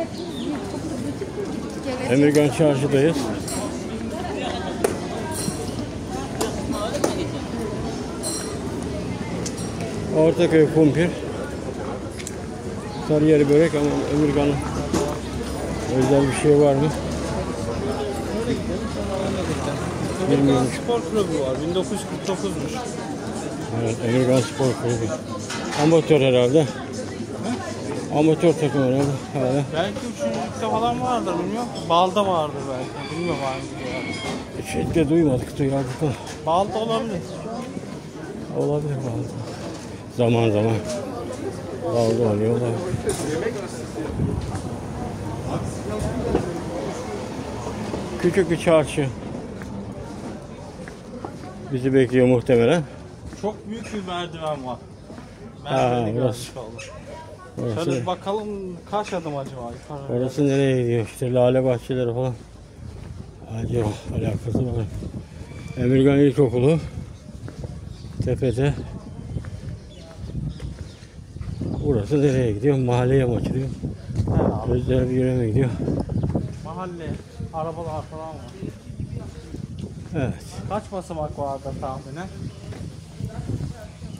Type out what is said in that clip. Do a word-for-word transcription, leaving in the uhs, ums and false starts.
Emirgan Çarşı'dayız. Ortaköy kumpir. Sarıyer'i börek ama Emirgan'ın özel bir şey var mı? Emirgan Spor Kulübü var. bin dokuz yüz kırk dokuzmuş. Evet, Emirgan Spor Kulübü. Amatör herhalde. He? Amatör takım herhalde. herhalde. Belki üçüncülükte falan vardır bilmiyorum. Balda vardır belki. Bilmiyorum hangi Hiç etki duymadık, duyardık ama. Balda olabilir. Olabilir balda. Zaman zaman. Balda oluyor olabilir. Küçük bir çarşı. Bizi bekliyor muhtemelen. Çok büyük bir merdiven var. Ha, burası. Şöyle bir bakalım kaç adım acaba? Yukarı. Orası nereye gidiyor? İşte lale bahçeleri falan. Hadi yok, alakası var. Emirgan İlkokulu. Tepede. Burası nereye gidiyor? Mahalleye mi açılıyor? Özel bir yere mi gidiyor? Mahalle, arabalar falan var. Evet. Kaç basamak vardı tahminen?